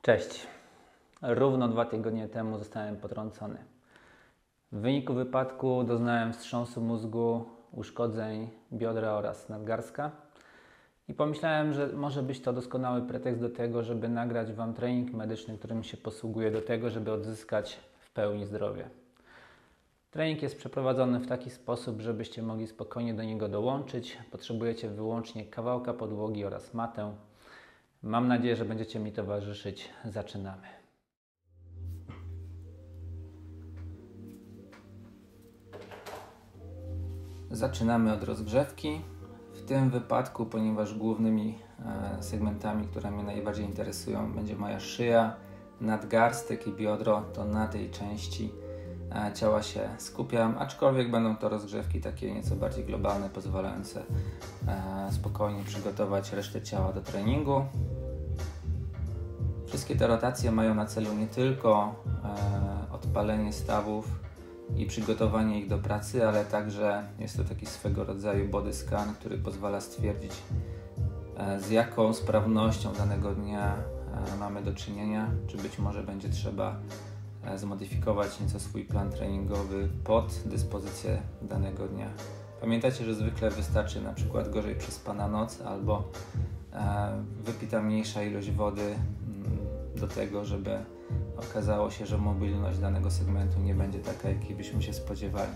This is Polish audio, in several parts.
Cześć. Równo 2 tygodnie temu zostałem potrącony. W wyniku wypadku doznałem wstrząsu mózgu, uszkodzeń biodra oraz nadgarstka i pomyślałem, że może być to doskonały pretekst do tego, żeby nagrać Wam trening medyczny, którym się posługuję do tego, żeby odzyskać w pełni zdrowie. Trening jest przeprowadzony w taki sposób, żebyście mogli spokojnie do niego dołączyć. Potrzebujecie wyłącznie kawałka podłogi oraz matę. Mam nadzieję, że będziecie mi towarzyszyć. Zaczynamy. Zaczynamy od rozgrzewki. W tym wypadku, ponieważ głównymi segmentami, które mnie najbardziej interesują, będzie moja szyja, nadgarstek i biodro, to na tej części ciała się skupiam, aczkolwiek będą to rozgrzewki takie nieco bardziej globalne, pozwalające spokojnie przygotować resztę ciała do treningu. Wszystkie te rotacje mają na celu nie tylko odpalenie stawów i przygotowanie ich do pracy, ale także jest to taki swego rodzaju body scan, który pozwala stwierdzić, z jaką sprawnością danego dnia mamy do czynienia, czy być może będzie trzeba zmodyfikować nieco swój plan treningowy pod dyspozycję danego dnia. Pamiętajcie, że zwykle wystarczy na przykład gorzej przespana noc albo wypita mniejsza ilość wody do tego, żeby okazało się, że mobilność danego segmentu nie będzie taka, jakiej byśmy się spodziewali.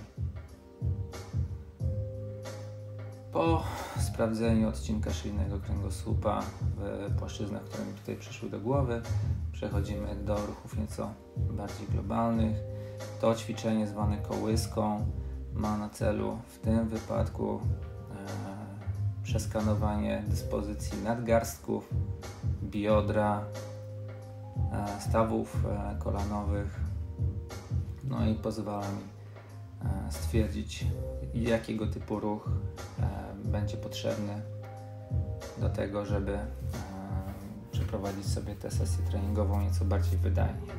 Po sprawdzeniu odcinka szyjnego kręgosłupa w płaszczyznach, które mi tutaj przyszły do głowy, przechodzimy do ruchów nieco bardziej globalnych. To ćwiczenie zwane kołyską ma na celu w tym wypadku przeskanowanie dyspozycji nadgarstków, biodra, stawów kolanowych, no i pozwala mi stwierdzić, jakiego typu ruch będzie potrzebny do tego, żeby przeprowadzić sobie tę sesję treningową nieco bardziej wydajnie.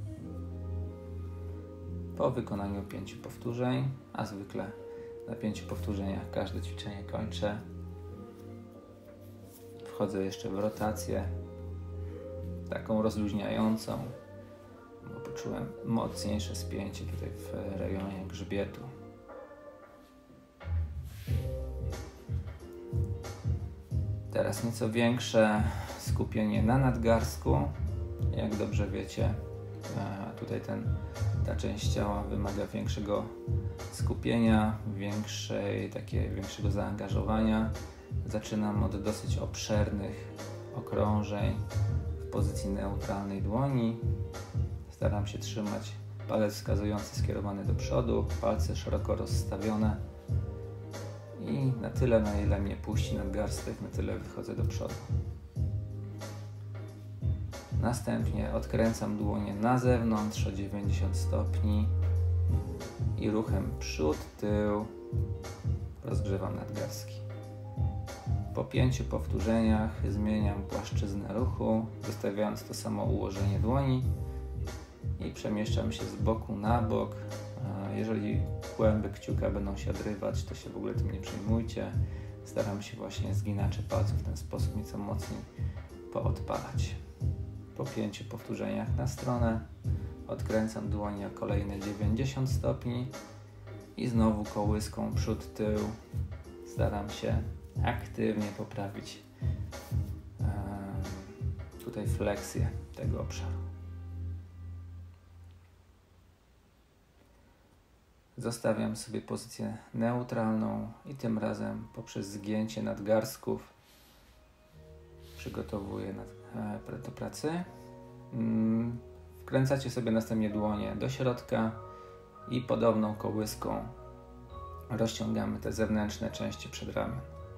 Po wykonaniu 5 powtórzeń, a zwykle na 5 powtórzeniach każde ćwiczenie kończę, wchodzę jeszcze w rotację taką rozluźniającą, bo poczułem mocniejsze spięcie tutaj w rejonie grzbietu. Teraz nieco większe skupienie na nadgarstku. Jak dobrze wiecie, tutaj ta część ciała wymaga większego skupienia, większego zaangażowania. Zaczynam od dosyć obszernych okrążeń w pozycji neutralnej dłoni. Staram się trzymać palec wskazujący skierowany do przodu, palce szeroko rozstawione i na tyle, na ile mnie puści nadgarstek, na tyle wychodzę do przodu. Następnie odkręcam dłonie na zewnątrz o 90 stopni i ruchem przód, tył rozgrzewam nadgarstki. Po 5 powtórzeniach zmieniam płaszczyznę ruchu, zostawiając to samo ułożenie dłoni i przemieszczam się z boku na bok. Jeżeli kłęby kciuka będą się odrywać, to się w ogóle tym nie przejmujcie. Staram się właśnie zginacze palców w ten sposób nieco mocniej poodpalać. Po 5 powtórzeniach na stronę odkręcam dłonie o kolejne 90 stopni i znowu kołyską przód, tył staram się aktywnie poprawić tutaj fleksję tego obszaru. Zostawiam sobie pozycję neutralną i tym razem poprzez zgięcie nadgarstków przygotowuję do pracy. Wkręcacie sobie następnie dłonie do środka i podobną kołyską rozciągamy te zewnętrzne części przedramion.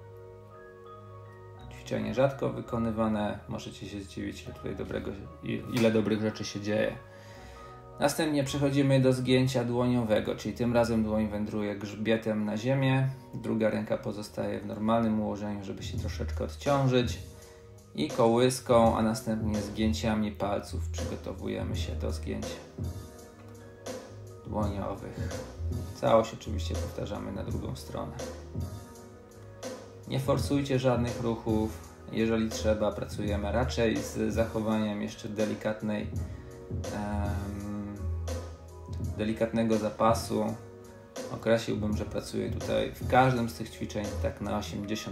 Ćwiczenie rzadko wykonywane, możecie się zdziwić, ile dobrych rzeczy się dzieje. Następnie przechodzimy do zgięcia dłoniowego, czyli tym razem dłoń wędruje grzbietem na ziemię, druga ręka pozostaje w normalnym ułożeniu, żeby się troszeczkę odciążyć i kołyską, a następnie zgięciami palców przygotowujemy się do zgięć dłoniowych. Całość oczywiście powtarzamy na drugą stronę. Nie forsujcie żadnych ruchów. Jeżeli trzeba, pracujemy raczej z zachowaniem jeszcze delikatnego zapasu. Określiłbym, że pracuję tutaj w każdym z tych ćwiczeń tak na 80%.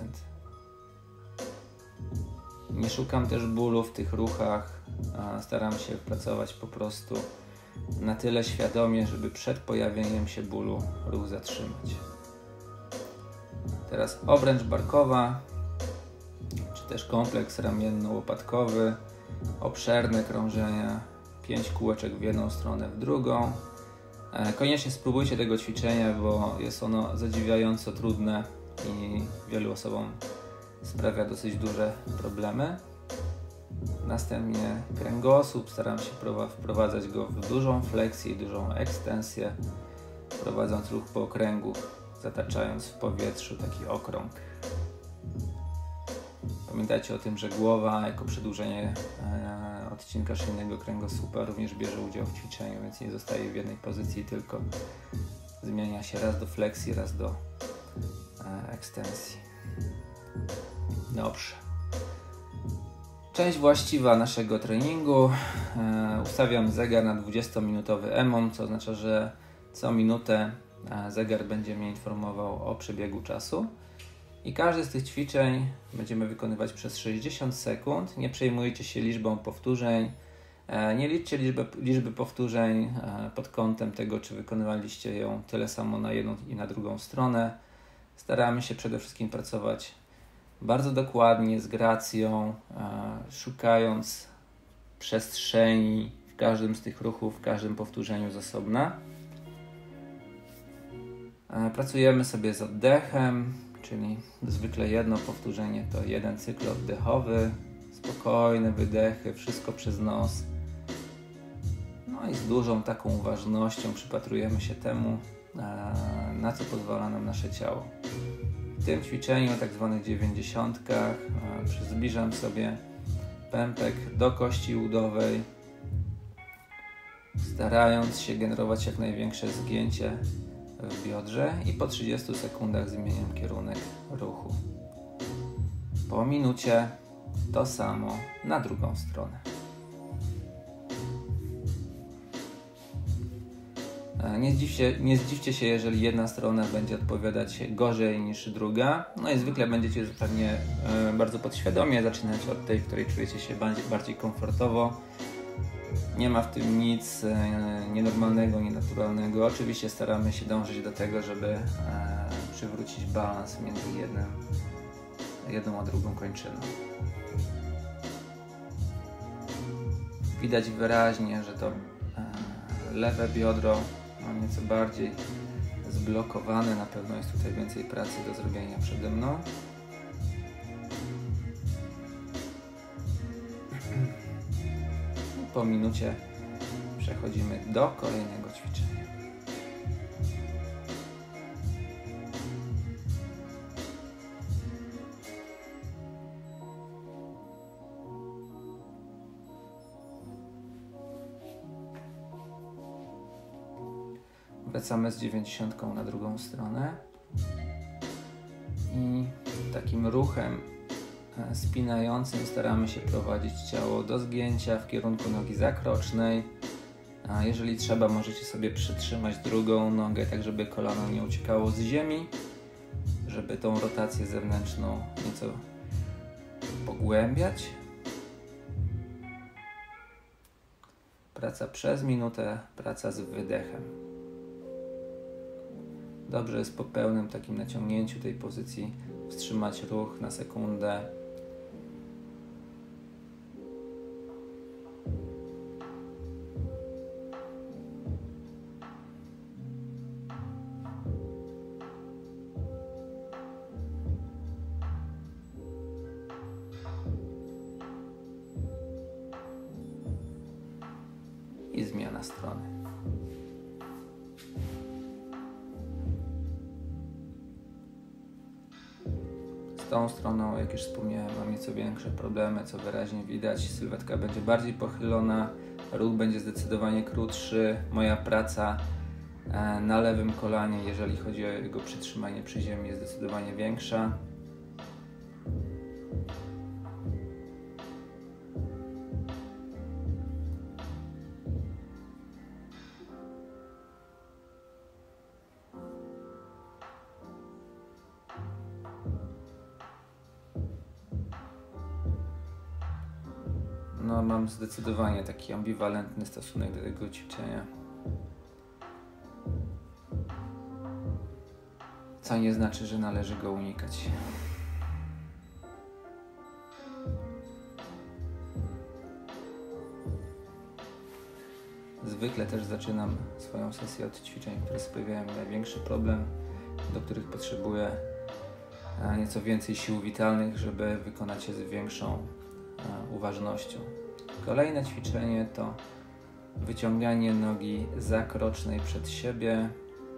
Nie szukam też bólu w tych ruchach. Staram się pracować po prostu na tyle świadomie, żeby przed pojawieniem się bólu ruch zatrzymać. Teraz obręcz barkowa, czy też kompleks ramienno-łopatkowy, obszerne krążenia, 5 kółeczek w jedną stronę, w drugą. Koniecznie spróbujcie tego ćwiczenia, bo jest ono zadziwiająco trudne i wielu osobom sprawia dosyć duże problemy. Następnie kręgosłup, staram się wprowadzać go w dużą fleksję i dużą ekstensję, prowadząc ruch po okręgu, zataczając w powietrzu taki okrąg. Pamiętajcie o tym, że głowa jako przedłużenie odcinka szyjnego kręgosłupa również bierze udział w ćwiczeniu, więc nie zostaje w jednej pozycji, tylko zmienia się raz do fleksji, raz do ekstensji. Dobrze. Część właściwa naszego treningu. Ustawiam zegar na 20-minutowy EMOM, co oznacza, że co minutę zegar będzie mnie informował o przebiegu czasu. I każde z tych ćwiczeń będziemy wykonywać przez 60 sekund. Nie przejmujcie się liczbą powtórzeń. Nie liczcie liczby powtórzeń pod kątem tego, czy wykonywaliście ją tyle samo na jedną i na drugą stronę. Staramy się przede wszystkim pracować bardzo dokładnie, z gracją, szukając przestrzeni w każdym z tych ruchów, w każdym powtórzeniu z osobna. Pracujemy sobie z oddechem, czyli zwykle jedno powtórzenie to jeden cykl oddechowy, spokojne wydechy, wszystko przez nos. No i z dużą taką uważnością przypatrujemy się temu, na co pozwala nam nasze ciało. W tym ćwiczeniu, tak zwanych 90-kach, zbliżam sobie pępek do kości udowej, starając się generować jak największe zgięcie w biodrze i po 30 sekundach zmieniam kierunek ruchu. Po minucie to samo na drugą stronę. Nie zdziwcie się, jeżeli jedna strona będzie odpowiadać gorzej niż druga. No i zwykle będziecie pewnie bardzo podświadomie zaczynać od tej, w której czujecie się bardziej komfortowo. Nie ma w tym nic nienormalnego, nienaturalnego. Oczywiście staramy się dążyć do tego, żeby przywrócić balans między jedną a drugą kończyną. Widać wyraźnie, że to lewe biodro mam nieco bardziej zblokowane. Na pewno jest tutaj więcej pracy do zrobienia przede mną. Po minucie przechodzimy do kolejnego ćwiczenia. Wracamy z 90 na drugą stronę i takim ruchem spinającym staramy się prowadzić ciało do zgięcia w kierunku nogi zakrocznej. A jeżeli trzeba, możecie sobie przytrzymać drugą nogę, tak żeby kolano nie uciekało z ziemi, żeby tą rotację zewnętrzną nieco pogłębiać. Praca przez minutę, praca z wydechem. Dobrze jest po pełnym takim naciągnięciu tej pozycji wstrzymać ruch na sekundę. I zmiana strony. Z tą stroną, jak już wspomniałem, mam nieco większe problemy, co wyraźnie widać. Sylwetka będzie bardziej pochylona, ruch będzie zdecydowanie krótszy. Moja praca na lewym kolanie, jeżeli chodzi o jego przytrzymanie przy ziemi, jest zdecydowanie większa. mam zdecydowanie taki ambiwalentny stosunek do tego ćwiczenia. Co nie znaczy, że należy go unikać. Zwykle też zaczynam swoją sesję od ćwiczeń, które sprawiają mi największy problem, do których potrzebuję nieco więcej sił witalnych, żeby wykonać je z większą uważnością. Kolejne ćwiczenie to wyciąganie nogi zakrocznej przed siebie.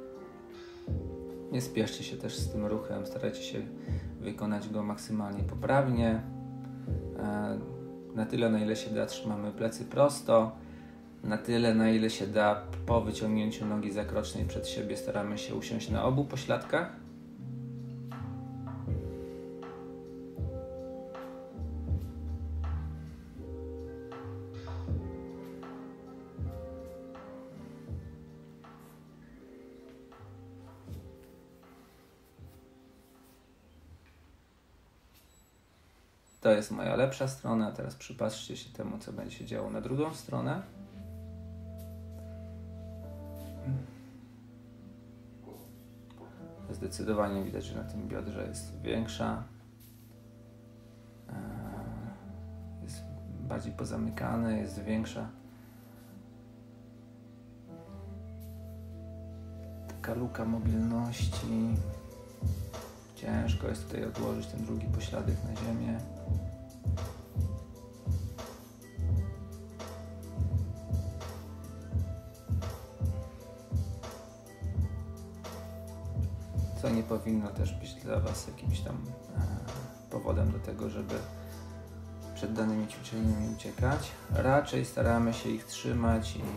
Nie spieszcie się też z tym ruchem, starajcie się wykonać go maksymalnie poprawnie. Na tyle, na ile się da, trzymamy plecy prosto. Na tyle, na ile się da, po wyciągnięciu nogi zakrocznej przed siebie staramy się usiąść na obu pośladkach. To jest moja lepsza strona, a teraz przypatrzcie się temu, co będzie się działo na drugą stronę. Zdecydowanie widać, że na tym biodrze jest większa. Jest bardziej pozamykane, jest większa. Taka luka mobilności. Ciężko jest tutaj odłożyć ten drugi pośladek na ziemię. Co nie powinno też być dla Was jakimś tam powodem do tego, żeby przed danymi ćwiczeniami uciekać. Raczej staramy się ich trzymać i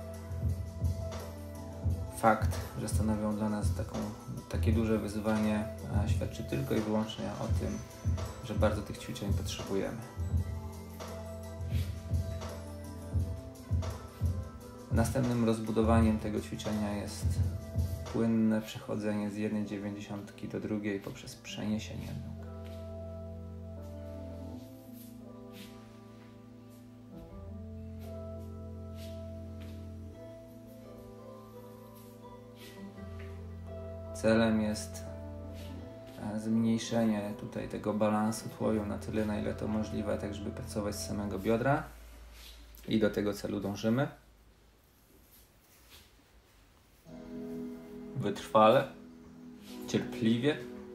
fakt, że stanowią dla nas takie duże wyzwanie, świadczy tylko i wyłącznie o tym, że bardzo tych ćwiczeń potrzebujemy. Następnym rozbudowaniem tego ćwiczenia jest płynne przechodzenie z 1/90 do drugiej poprzez przeniesienie nóg. Celem jest zmniejszenie tutaj tego balansu tułowiu na tyle, na ile to możliwe, tak żeby pracować z samego biodra i do tego celu dążymy. Wytrwale, cierpliwie.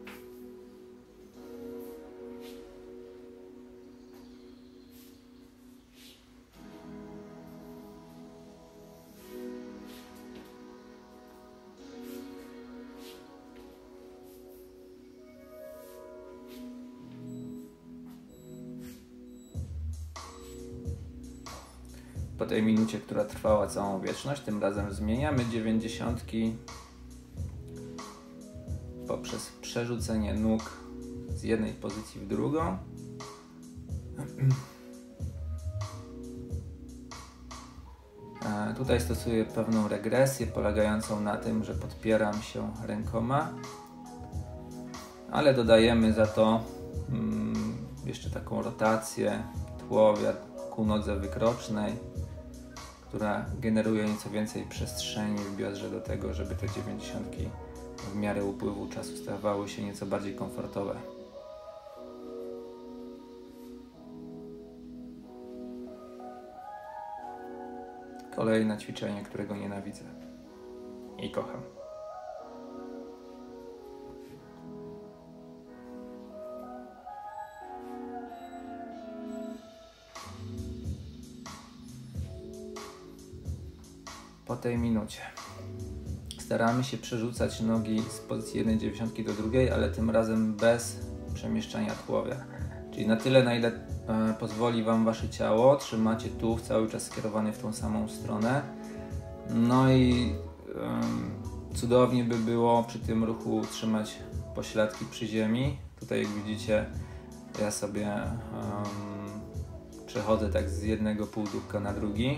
Po tej minucie, która trwała całą wieczność, tym razem zmieniamy 90 poprzez przerzucenie nóg z jednej pozycji w drugą. Tutaj stosuję pewną regresję polegającą na tym, że podpieram się rękoma, ale dodajemy za to jeszcze taką rotację tułowia ku nodze wykrocznej, która generuje nieco więcej przestrzeni w biodrze do tego, żeby te 90 w miarę upływu czasu stawały się nieco bardziej komfortowe. Kolejne ćwiczenie, którego nienawidzę i kocham. Po tej minucie staramy się przerzucać nogi z pozycji 1/90 do drugiej, ale tym razem bez przemieszczania tułowia. Czyli na tyle, na ile pozwoli Wam Wasze ciało, trzymacie tułów cały czas skierowany w tą samą stronę. No i cudownie by było przy tym ruchu trzymać pośladki przy ziemi. Tutaj jak widzicie, ja sobie przechodzę tak z jednego półdubka na drugi.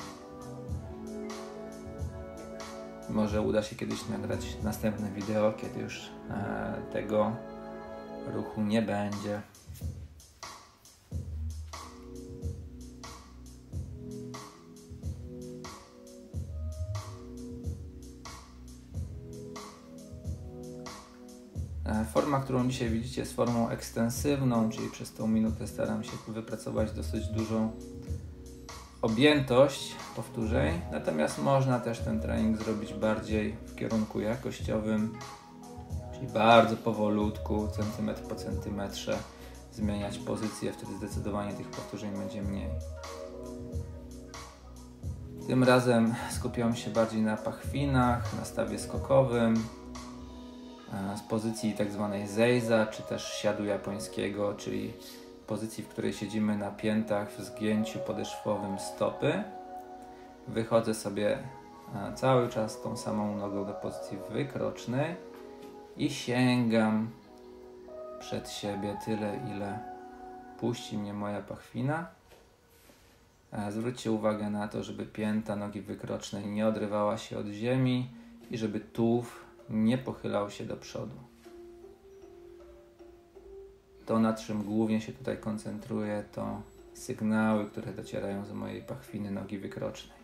Może uda się kiedyś nagrać następne wideo, kiedy już tego ruchu nie będzie. Forma, którą dzisiaj widzicie, jest formą ekstensywną, czyli przez tą minutę staram się wypracować dosyć dużą objętość powtórzeń, natomiast można też ten trening zrobić bardziej w kierunku jakościowym, czyli bardzo powolutku, centymetr po centymetrze zmieniać pozycję, wtedy zdecydowanie tych powtórzeń będzie mniej. Tym razem skupiam się bardziej na pachwinach, na stawie skokowym, z pozycji tak zwanej Seiza, czy też siadu japońskiego, czyli pozycji, w której siedzimy na piętach w zgięciu podeszwowym stopy. Wychodzę sobie cały czas tą samą nogą do pozycji wykrocznej i sięgam przed siebie tyle, ile puści mnie moja pachwina. Zwróćcie uwagę na to, żeby pięta nogi wykrocznej nie odrywała się od ziemi i żeby tułów nie pochylał się do przodu. To, na czym głównie się tutaj koncentruję, to sygnały, które docierają z mojej pachwiny nogi wykrocznej.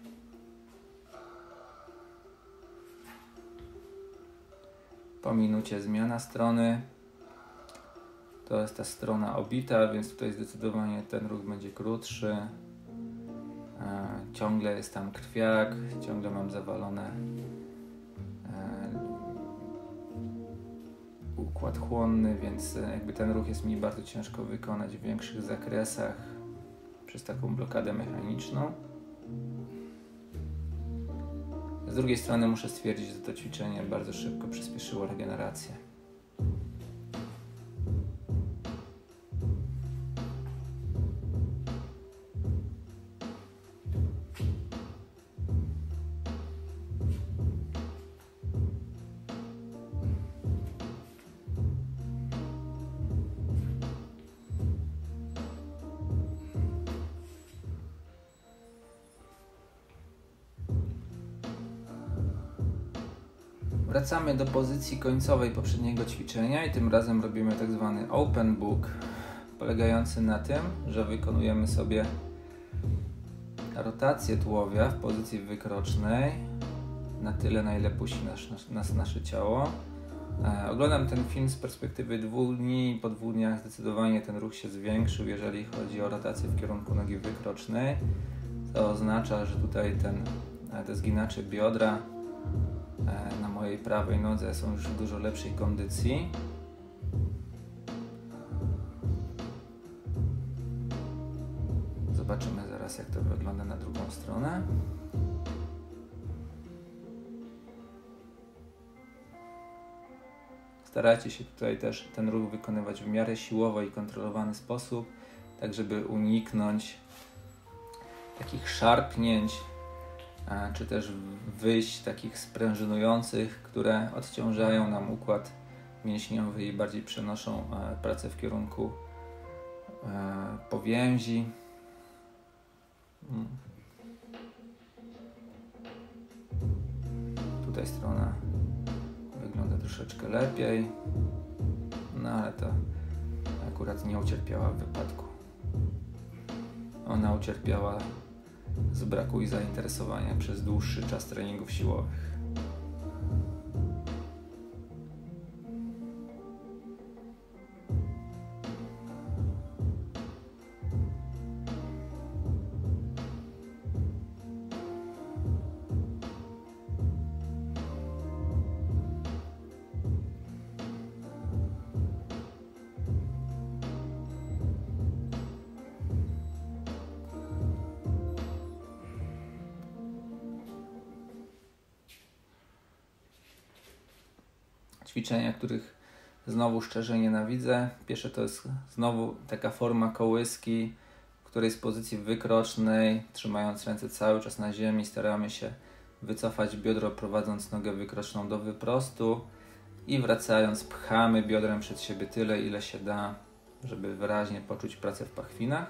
Po minucie zmiana strony. To jest ta strona obita, więc tutaj zdecydowanie ten ruch będzie krótszy. Ciągle jest tam krwiak, ciągle mam zawalone układ chłonny, więc jakby ten ruch jest mi bardzo ciężko wykonać w większych zakresach przez taką blokadę mechaniczną. Z drugiej strony muszę stwierdzić, że to ćwiczenie bardzo szybko przyspieszyło regenerację. Wracamy do pozycji końcowej poprzedniego ćwiczenia i tym razem robimy tak zwany open book, polegający na tym, że wykonujemy sobie rotację tułowia w pozycji wykrocznej na tyle, na ile puści nasze ciało. Oglądam ten film z perspektywy 2 dni i po 2 dniach zdecydowanie ten ruch się zwiększył, jeżeli chodzi o rotację w kierunku nogi wykrocznej. To oznacza, że tutaj te zginacze biodra na mojej prawej nodze są już w dużo lepszej kondycji. Zobaczymy zaraz, jak to wygląda na drugą stronę. Starajcie się tutaj też ten ruch wykonywać w miarę siłowo i kontrolowany sposób, tak żeby uniknąć takich szarpnięć, czy też wyjść takich sprężynujących, które odciążają nam układ mięśniowy i bardziej przenoszą pracę w kierunku powięzi. Tutaj strona wygląda troszeczkę lepiej, no ale to akurat nie ucierpiała w wypadku. Ona ucierpiała z braku i zainteresowania przez dłuższy czas treningów siłowych. Ćwiczenia, których znowu szczerze nienawidzę. Pierwsze to jest znowu taka forma kołyski, w której z pozycji wykrocznej, trzymając ręce cały czas na ziemi, staramy się wycofać biodro, prowadząc nogę wykroczną do wyprostu i wracając pchamy biodrem przed siebie tyle, ile się da, żeby wyraźnie poczuć pracę w pachwinach.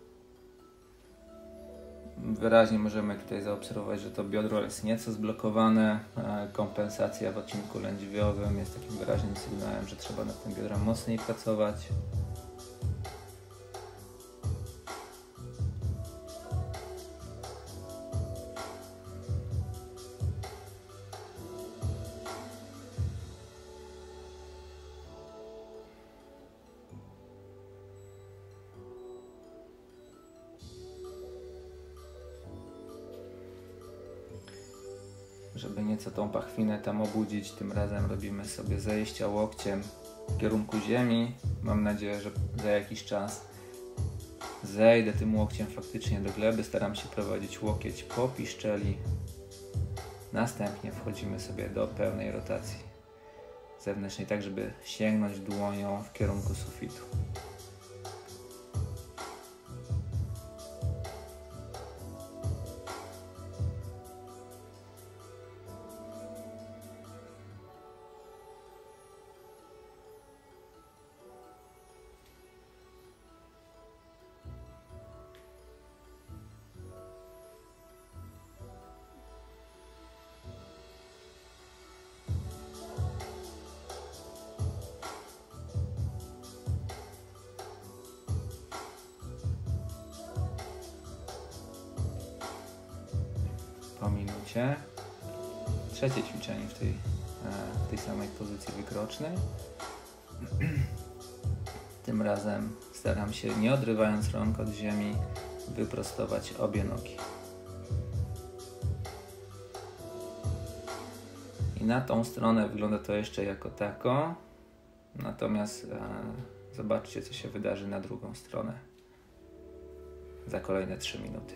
Wyraźnie możemy tutaj zaobserwować, że to biodro jest nieco zblokowane. Kompensacja w odcinku lędźwiowym jest takim wyraźnym sygnałem, że trzeba nad tym biodrem mocniej pracować. Żeby nieco tą pachwinę tam obudzić, tym razem robimy sobie zejścia łokciem w kierunku ziemi. Mam nadzieję, że za jakiś czas zejdę tym łokciem faktycznie do gleby. Staram się prowadzić łokieć po piszczeli. Następnie wchodzimy sobie do pełnej rotacji zewnętrznej, tak żeby sięgnąć dłonią w kierunku sufitu. Po minucie. Trzecie ćwiczenie w tej samej pozycji wykrocznej. Tym razem staram się, nie odrywając rąk od ziemi, wyprostować obie nogi. I na tą stronę wygląda to jeszcze jako tako. Natomiast zobaczcie, co się wydarzy na drugą stronę za kolejne 3 minuty.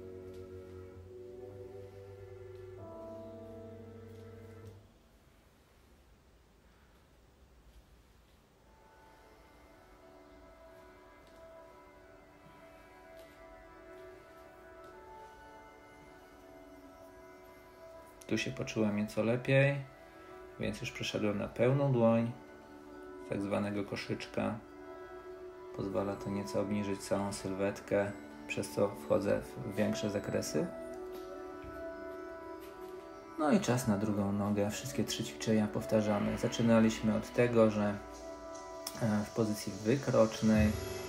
Tu się poczułem nieco lepiej, więc już przeszedłem na pełną dłoń, tak zwanego koszyczka. Pozwala to nieco obniżyć całą sylwetkę, przez co wchodzę w większe zakresy. No i czas na drugą nogę. Wszystkie 3 ćwiczenia powtarzamy. Zaczynaliśmy od tego, że w pozycji wykrocznej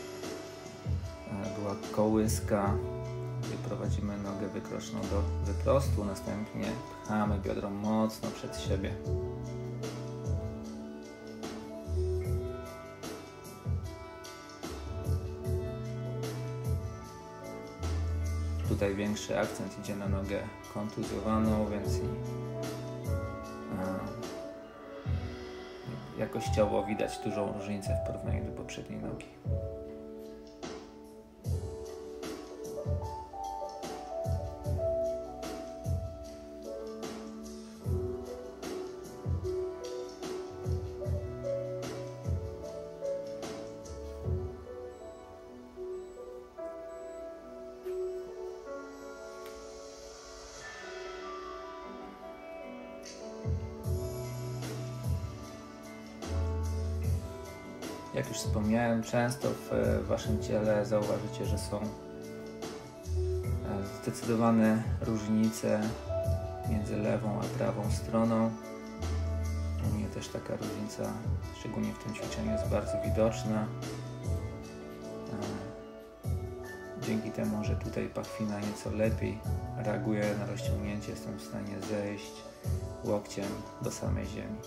była kołyska, gdzie prowadzimy nogę wykroczną do wyprostu, następnie pchamy biodro mocno przed siebie. Tutaj większy akcent idzie na nogę kontuzjowaną, więc jakościowo widać dużą różnicę w porównaniu do poprzedniej nogi. Jak już wspomniałem, często w Waszym ciele zauważycie, że są zdecydowane różnice między lewą a prawą stroną. U mnie też taka różnica, szczególnie w tym ćwiczeniu, jest bardzo widoczna. Dzięki temu, że tutaj pachwina nieco lepiej reaguje na rozciągnięcie, jestem w stanie zejść łokciem do samej ziemi.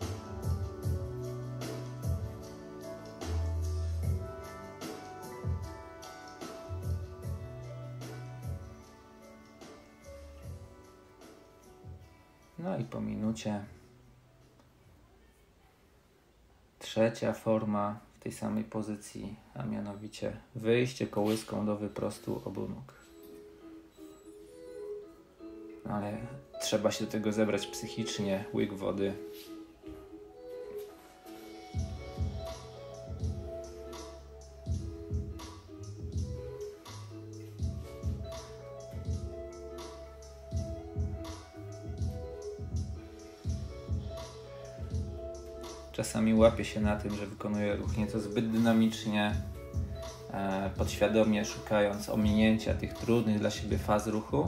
No i po minucie trzecia forma w tej samej pozycji, a mianowicie wyjście kołyską do wyprostu obu nóg. Ale trzeba się do tego zebrać psychicznie, łyk wody. Czasami łapię się na tym, że wykonuję ruch nieco zbyt dynamicznie, podświadomie szukając ominięcia tych trudnych dla siebie faz ruchu.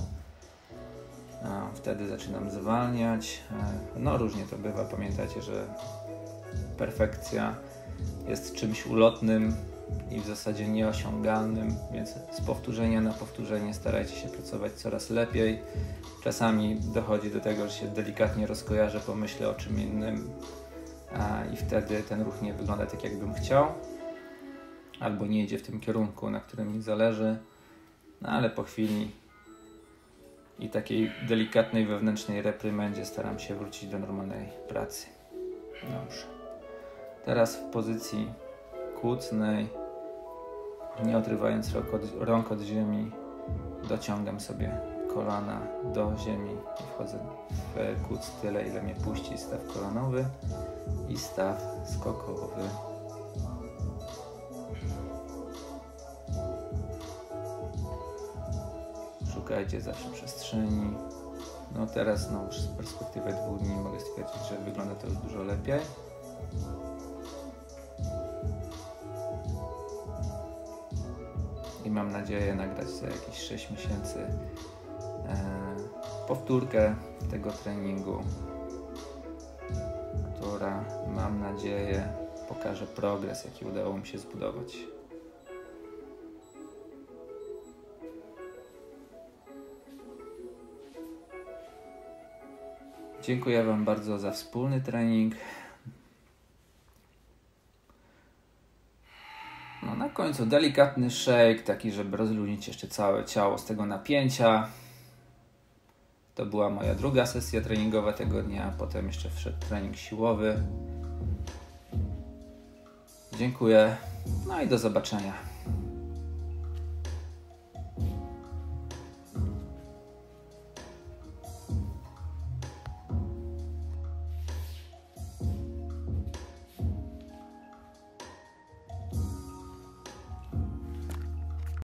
Wtedy zaczynam zwalniać. No różnie to bywa. Pamiętajcie, że perfekcja jest czymś ulotnym i w zasadzie nieosiągalnym, więc z powtórzenia na powtórzenie starajcie się pracować coraz lepiej. Czasami dochodzi do tego, że się delikatnie rozkojarzę, pomyślę o czym innym i wtedy ten ruch nie wygląda tak, jakbym chciał, albo nie idzie w tym kierunku, na którym mi zależy, no ale po chwili i takiej delikatnej wewnętrznej reprymendzie staram się wrócić do normalnej pracy. Dobrze. Teraz w pozycji kłócnej, nie odrywając rąk od ziemi, dociągam sobie kolana do ziemi i wchodzę w kłód tyle, ile mnie puści staw kolanowy i staw skokowy. Szukajcie zawsze przestrzeni. No teraz już z perspektywy 2 dni mogę stwierdzić, że wygląda to już dużo lepiej. I mam nadzieję nagrać za jakieś 6 miesięcy powtórkę tego treningu, która, mam nadzieję, pokaże progres, jaki udało mi się zbudować. Dziękuję Wam bardzo za wspólny trening. No, na końcu delikatny shake, taki, żeby rozluźnić jeszcze całe ciało z tego napięcia. To była moja druga sesja treningowa tego dnia, potem jeszcze wszedł trening siłowy. Dziękuję, no i do zobaczenia.